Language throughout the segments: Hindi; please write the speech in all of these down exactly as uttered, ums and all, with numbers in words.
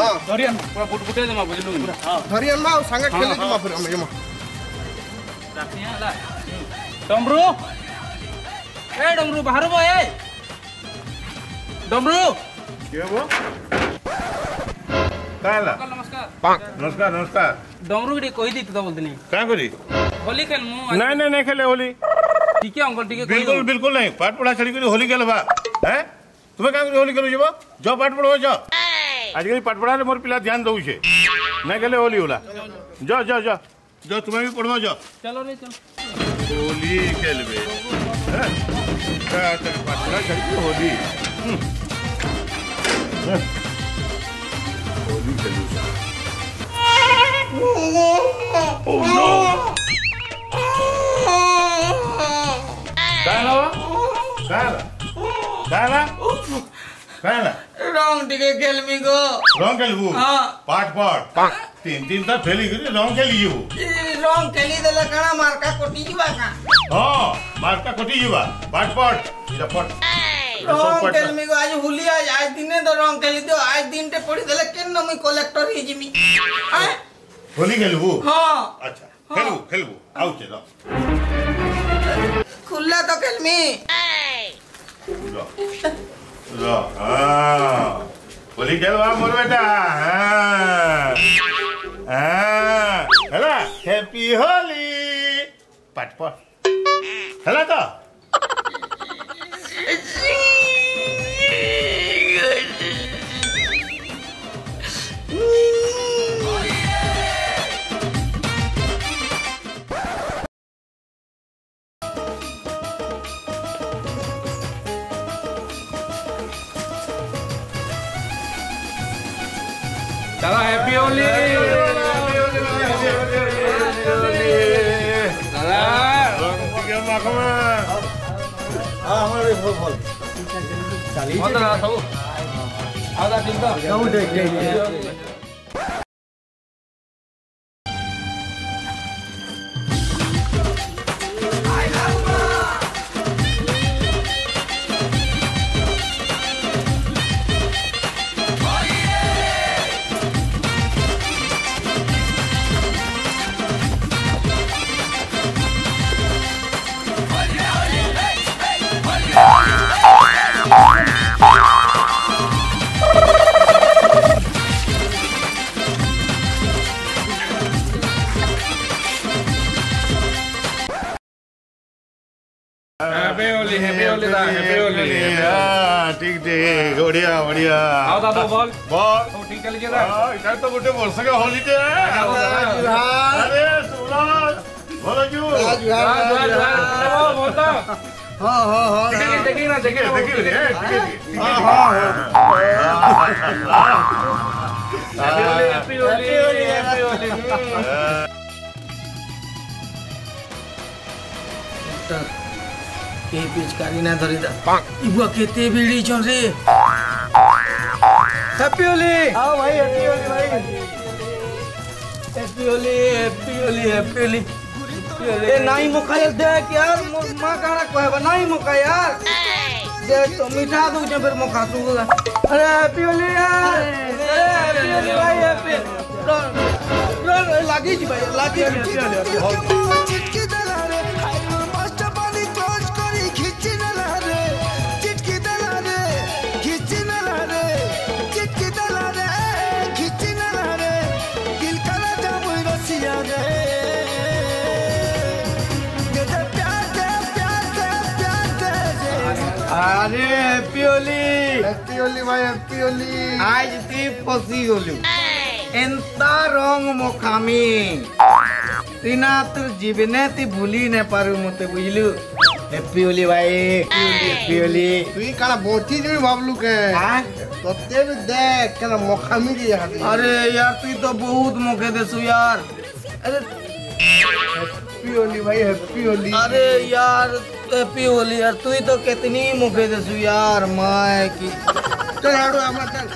हां धरियन पूरा बुट बुटे देमा बुझलु पूरा हां धरियन मा संगे खेले दिमा फिर हम यमा राखिया ला डमरू ए डमरू बाहर बो ए डमरू के वो काला नमस्कार नमस्कार नमस्कार डमरू के कहि दी तो बोलते नहीं का करी होली खेल मु नहीं नहीं नहीं खेले होली ठीक है अंकल ठीक है बिल्कुल बिल्कुल नहीं पाठ पढ़ा छड़ी कर होली खेल बा हैं तुम्हें का होली खेलु जेबो जो पाठ पढ़ो जो आजकल पाठ पढ़ा मोर पिला ध्यान दउ छे नहीं खेले होली होला जो जो जो जो तुम्हें भी पढ़वा जो चलो रे चलो होली खेलबे हैं का तेरे पाठ पढ़ा छड़ी होली होली खेलु Oh no! Kala? Kala? Kala? Kala? रंग टिके खेल मी गो रंग खेलबू हां पाठ पाठ तीन तीन ता खेली गई रंग खेली जीवू रंग खेली देला काना मारका कोटी जीवा का हां मारका कोटी जीवा पाठ पाठ इरा पाठ रंग खेल मी गो आज होली आज आज दिने तो रंग खेली दो आज दिन ते पड़ी देला केन मी कलेक्टर ही जिमी हैं होली खेलबू हां अच्छा खेलबू खेलबू आउ चलो खुला तो खेल मी लो लो हां होली खेलवा मोर बेटा हां हां हेला हैप्पी होली पाठ पाठ हेला तो चलो हैप्पी होली दादा रंग के माखमा हां हमारे भल भल चाली मत ना सब आधा दिन तो सब देख देख हैप्पी होली हैप्पी होली दा हैप्पी होली हां ठीक ठीक बढ़िया बढ़िया आओ दादा बोल बोल तो ठीक चली जरा हां इधर तो गुटे वर्ष का होली दे अरे सुराज बोलो जू बोल तो हां हां हां देखिए देखिए ना देखिए देखिए देखिए हां हां हैप्पी होली हैप्पी होली के पिचकारी ना धरी दा इबुआ केते बीड़ी छन रे हैप्पी होली हां भाई हैप्पी होली भाई happy Holi happy Holi happy Holi ए नहीं मुका देख यार मां काना कहबा नहीं मुका यार देख तो मीठा दू जे फिर मुका तू अरे हैप्पी होली यार हैप्पी होली भाई हैप्पी लागी जी भाई लागी चिटकी दला रे मास्टर पानी क्लोज करी खिची दला रे चिटकी दला रे खिची दला रे चिटकी दला रे खिची दला रे दिल कला जाम रसिया रे गजब प्यार दे प्यार दे प्यार दे अरे हैप्पी होली हैप्पी होली भाई हैप्पी होली आज ती पसी होली एंता रंग मोखामी तीना तू जीवने ती भूली ने पारु मते बुझलु हैप्पी होली भाई हैप्पी होली तुई काला बोची जे भाबलू के हां तते भी देख केना मोखामी रे हाथी अरे यार तू तो बहुत मोखे देसु यार अरे हैप्पी होली भाई हैप्पी होली अरे यार हैप्पी होली यार तू तो कितनी मोखे देसु यार मैं की चल आड़ो हमरा चल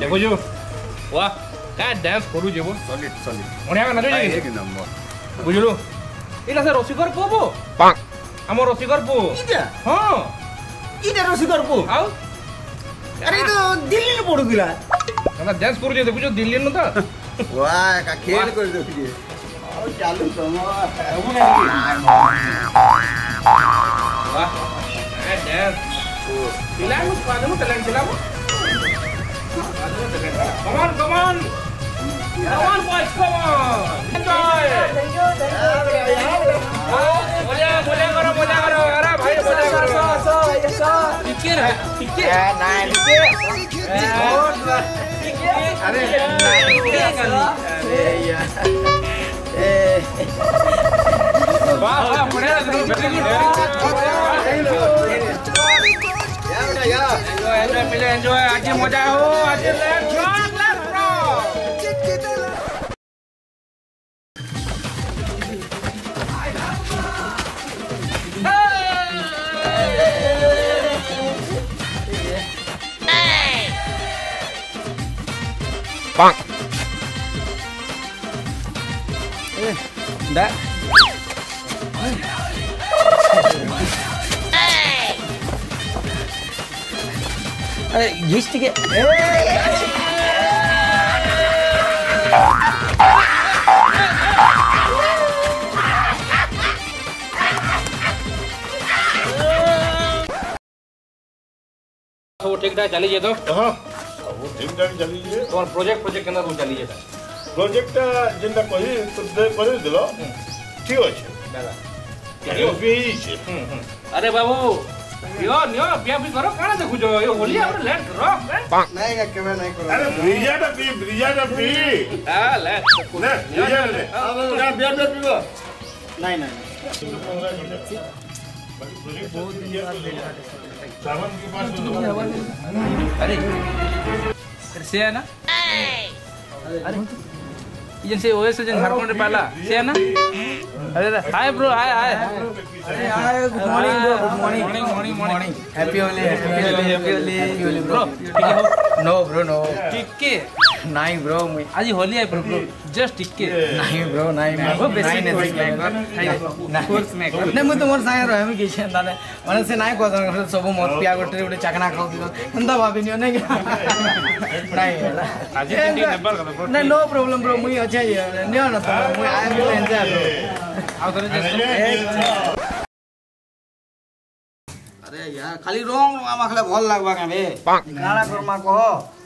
देखो वाह क्या डांस करू जेबो सॉलिड सॉलिड बढ़िया का नाचो एक नंबर बुझलु इला से रसिकर पुबो हम रसिकर पु इटा हां इटा रसिकर पु आउ अरे तो दिल्ली में पड़ुला ना डांस करू जे देखु दिल्ली न त वाह का खेल कर दो ये और चालू करो वाह ए डांस इला मुझ पादे में टैलेंट चला वो Come on, come on! Come on, boys, come on! Enjoy! मजा मजा करो मजा करो अरे भाई मजा करो सो सो सो टिके रे टिके नाइन टिके अरे अरे यार ए वाह वाह बढ़िया एंजॉय एंजॉय एंजॉय आज मजा हो आज let's rock let's rock Bang. Eh, dah. अरे घिस के वो ठीक ठाक चली जे तो हां वो ठीक ठाक चली जे तोर प्रोजेक्ट प्रोजेक्ट केना तू चली जे प्रोजेक्ट जिंदा कही तो दे कर दिलो ठीक अछि दादा ये भी छे अरे बाबू यो नियो बिया भी करो काना देखु जो यो होली हमरे लेट करो नहीं का केवे नहीं करो अरे ब्रिजा टा पी ब्रिजा टा पी हां ले ने ब्रिजा ले ना बियर बियर पीबो नहीं नहीं सावन के पास अरे से है ना अरे ये से ओएस से झारखंड पाला से है ना अरे हाय ब्रो हाय हाय अरे hi good morning bro good morning morning morning happy Holi happy Holi happy Holi bro ठीक है नो ब्रो नो टिके नहीं ब्रो मैं आज होली है ब्रो ब्रो जस्ट टिके नहीं ब्रो नहीं मैं वो बेसी नहीं कोर्स में नहीं कोर्स में नहीं मैं तुमर सागे रहे हम गेछे दादा माने से नाही को सब मत पिया गोटे गोटे चकना खाउ दिनो अंदा भाबिनियो नहीं नहीं आज टिके नेबल का ब्रो नहीं नो प्रॉब्लम ब्रो मुई अच्छे नियो न तो मुई आई विल एंजॉय ब्रो आ करे जस्ट अरे यार खाली रंग आमाखले भल लागबा का बे काला करमा कह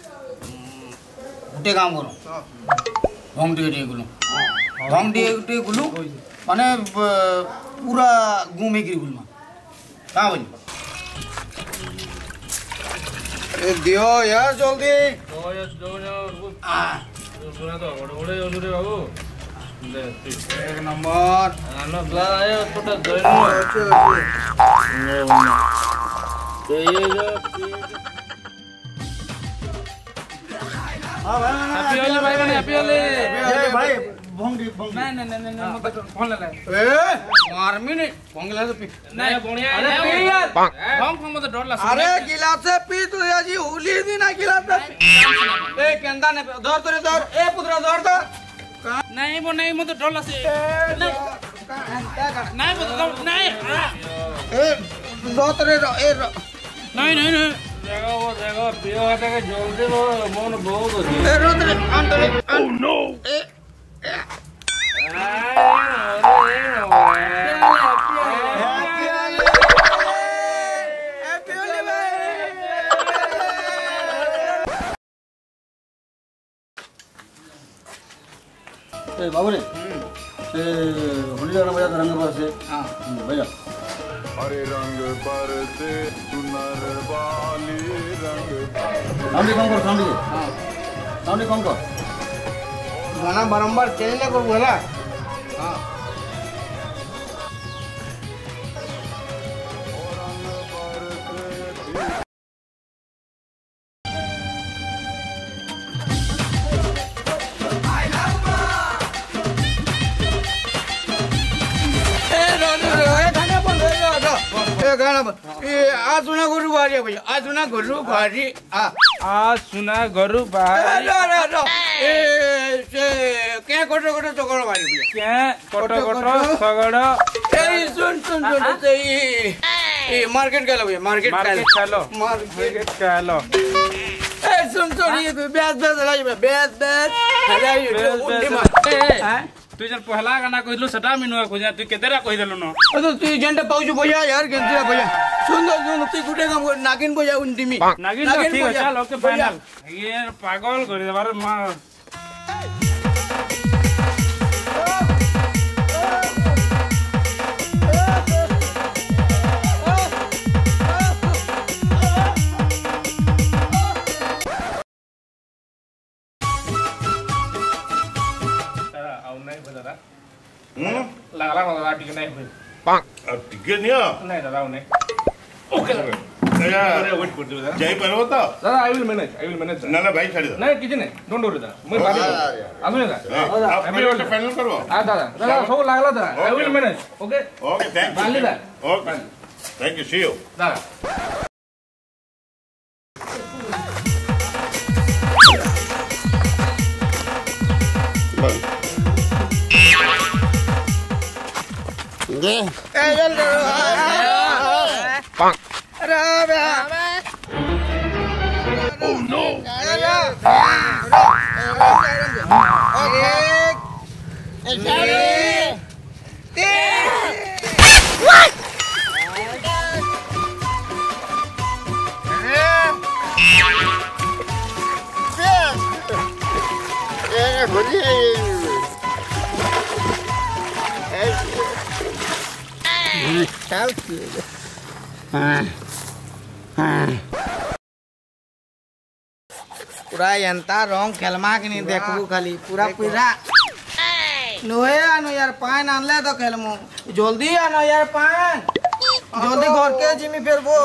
गुटे काम करो ढंग टे टे गुलु ढंग टे टे गुलु माने पूरा घूमे गिर गुलमा का बोली ए दियो यार जल्दी दो या दो या आ सुना तो बड़े बड़े ओलुरे बाबू ले एक नंबर आनो ग्ला आयो छोटा दो ये जो हां भाई हैप्पी होली भाई बने हैप्पी होली ए भाई भंगी भंगी नहीं नहीं नहीं नहीं मत फोन ले ले ए मार मिनट भंगला तो पी नहीं बढ़िया अरे पी यार भंग को मत डर ला अरे गिलास से पी तू याजी होली दिन ना गिलास से ए केंदा ने धर तोरे धर ए पुत्र धर तो नहीं वो नहीं मत डर ला से नहीं मत नहीं ए दो तोरे ए नहीं नहीं नहीं देखो वो देखो पियो हटा के जल्दी वो मन बहुत होती ए रो तोरे अंदर ओह नो ए ए बाबू रे ए होली गाना बजा रंग पर से हां बजा अरे रंग पर से सुनर वाली रंग साउंड कम कर साउंड हां साउंड कम कर गाना बारंबार चेंज ना करो ना हां गाना ए आज ना गुरु बारी भाई आज ना गुरु बारी आ आज सुना गरु बाहर ए से के कोटो कोटो चकड़ मारी बुझे क्या कोटो कोटो सगड़ ए सुन सुन सुन से ए मार्केट गलो बुझे मार्केट मार्केट चलो मार्केट चलो ए सुन सुन ये बेस बेस लाई बेस बेस अरे ये उल्टी मार तू जन पहला गाना कहिलु सटा मिनुआ कहि तू केतेरा कहि देलु न तो तू जेंटे पाउजु भैया यार केंतिया भैया सुन सुन तू गुटे काम नागिन भैया उंटीमी नागिन तो ठीक है चल ओके फाइनल ये पागल कर देबार मां लागला मला टिकट नाही होईल टिकट नहीं नाही दादा नाही ओके अरे वेट कर दो जय पर होता दादा I will manage I will manage ना ना भाई छाड़ दो नाही किती नाही डोंट वरी दादा मी बाकी अजून दादा आप अपने वाले फाइनल करो हां दादा दादा सब लागला दादा I will manage okay okay thank बाली यू दादा okay thank you see you दादा ए चल अरे ओह नो पूरा एंता रंग खेलमा के नहीं देखबू खाली पूरा पूरा नुहे आनो यार पान आनले तो खेलमु जल्दी आनो यार पान जल्दी घर के जिमी फिर वो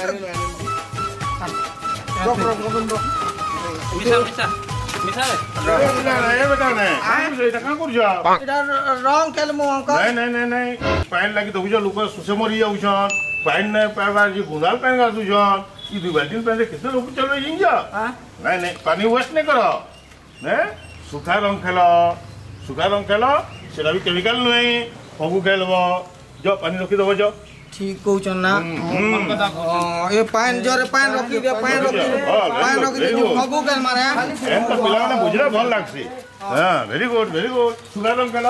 मिसा मिसा मिसा ये बता नहीं ये कहां कर जा इधर रंग खेलमु अंकल नहीं नहीं नहीं नहीं पाइन लगी तो बुझो लोग सुसे मरी जाउछन पाइन नहीं पाइबार जी गुंडाल पाइन का दुछन ई दु बाल्टी पाइन से कितने लोग चलो जिंजा हां नहीं नहीं पानी वेस्ट नहीं करो ने सुखा रंग खेलो सुखा रंग खेलो सेटा भी केमिकल नहीं फगु खेलबो जो पानी रखी दबो जो ठीक कहू ना ये पान जोरे पान रखी दे पान रखी दे पान रखी दे फगु खेल मारे एन तो पिला ने बुझरा भल लागसी हां वेरी गुड वेरी गुड सुखा रंग खेलो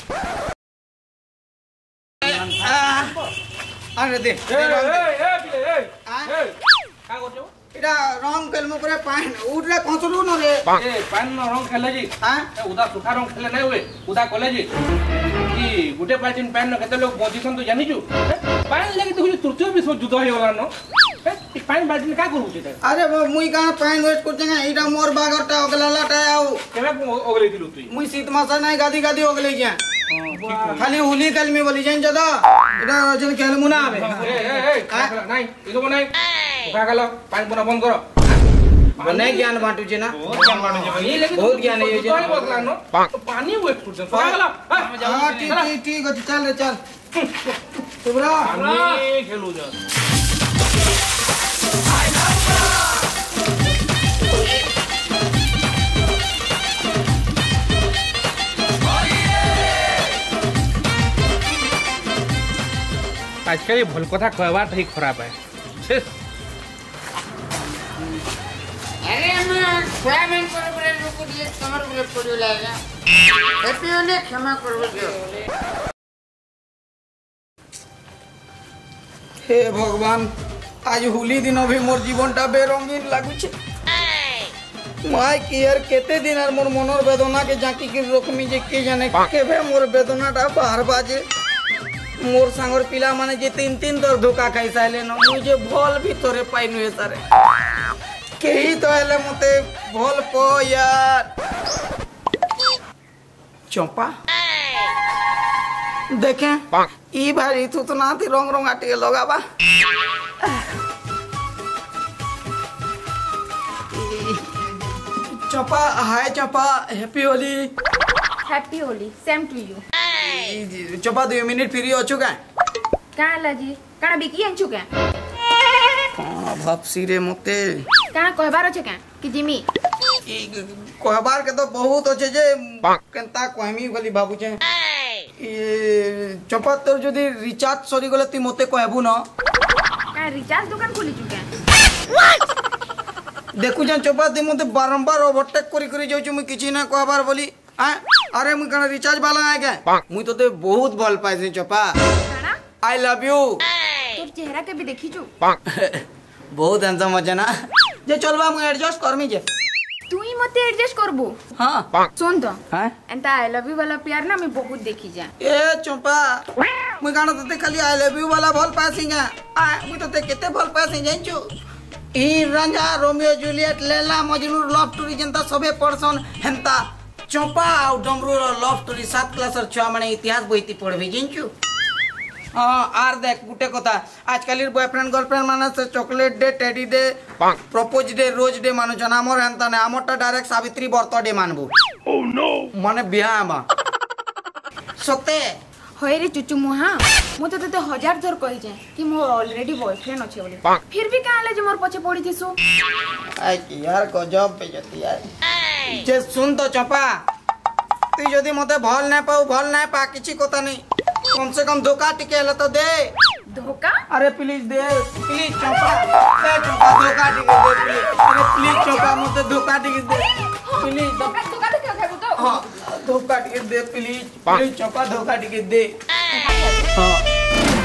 अरे दे ए ए ए ए का करछो इटा रंग खेलमु करे पान उठले कोसलु न रे ए पान रंग खेले जी हां उदा सुखा रंग खेले नहीं हुए उदा कॉलेज की गुटे पार्टीन पैन केते लोग पोजीशन तो जानि छु पान लगी तो तृतीय विश्व युद्ध हो गला न ए पान बाल्टी का करू छै अरे मुई कहां पान वेस्ट करते हैं इटा मोर बागरटा ओगलालाटा आउ केबे ओगले दिलु तू मुई शीत मासा नहीं गादी गादी ओगले क्या खाली होली कल में बोली जान जदा इटा जन खेलमु ना आबे ए ए ए नहीं इलो नहीं सुखा गलो पान बना बंद करो बने ज्ञान बांटू जे ना बहुत ज्ञान बांटू जे ये लेकिन बहुत ज्ञान है ये जे बदला न तो पानी वेस्ट कर सुखा गलो हां ठीक ठीक ठीक है चल रे चल तुबरा पानी खेलू जा आजकल ये भल कथा कहबार ही खराब है अरे मैं स्वामी पर बरे लोग दिए समर बरे पड़ो लागा हैप्पी होली क्षमा करबो जो हे भगवान आज होली दिन भी मोर जीवनटा बेरंगीन लागु छे माय कियर केते दिन आर मोर मनर वेदना के जाकी के रोकमी जे के जाने केबे मोर वेदनाटा बाहर बाजे मोर सांगर पिला माने जे तीन तीन दर धोखा खाई साइले न मुझे भल भी तोरे पाइनु हे सारे केही तो हेले मते भल प यार चंपा देखें ई भारी तू तो नाती रंग रंग आटे लगाबा Champa hi Champa happy Holi happy Holi same to you Champa दो मिनट फ्री हो चुका का लाजी काना बिकी अंचु का भाप सिरे मते काना कहबार अछि का कि जिमी ई कहबार के तो बहुत अच्छे जे केनता कहमी बोली बाबू छे ई चंपा तोर जदी रिचार्ज सरी गले ती मते कहबू न का रिचार्ज दुकान खोली चुके देखु जन चंपा ती मते बारंबार ओवरटेक करी करी जाउ छु मु किछि ना कहबार बोली आ अरे मु कना रिचार्ज वाला आ गए मु तो ते बहुत भल पाइ छी चंपा काना आई लव यू तोर चेहरा के भी देखी छु बहुत हैंडसम है ना जे चलबा मु एडजस्ट करमी जे तू ही मते एडजस्ट करबो हां सुन तो हां एंता आई लव यू वाला प्यार ना मैं बहुत देखी जा ए चंपा मु गाना तते खाली आई लव यू वाला भल पासी गा आ मु तते केते भल पासी जानछु ई रंजा Romeo Juliet Laila Majnu love story जनता सबे पढ़सन हेंता चंपा आ डमरू रो लव स्टोरी सात क्लास र छुआ माने इतिहास बहिती पढ़बे जानछु हां आर देख गुटे कथा आजकल बॉयफ्रेंड गर्लफ्रेंड माने से chocolate day teddy day propose day rose day मानो जना मोर हेंता ने हमरटा डायरेक्ट सावित्री बर्थडे मानबो ओह नो माने बियाह मा सते होय रे चुचु मुहा मु तो तते हजार थर कहि जाय कि मोर ऑलरेडी बॉयफ्रेंड अछि बोले फिर भी काले जे मोर पछे पड़ी थिसु आई यार गजब पे जती यार जे सुन तो चंपा तू जदी मते भल ना पाऊ भल ना पा किछि कोता नहीं कम से कम धोखा टिके हले तो दे धोखा अरे प्लीज दे प्लीज चंपा दे चंपा धोखा टिके दे प्लीज अरे प्लीज चंपा मते धोखा टिके दे प्लीज धोखा धोखा के खाबो तो हां धोखा टिके दे प्लीज प्लीज चंपा धोखा टिके दे हां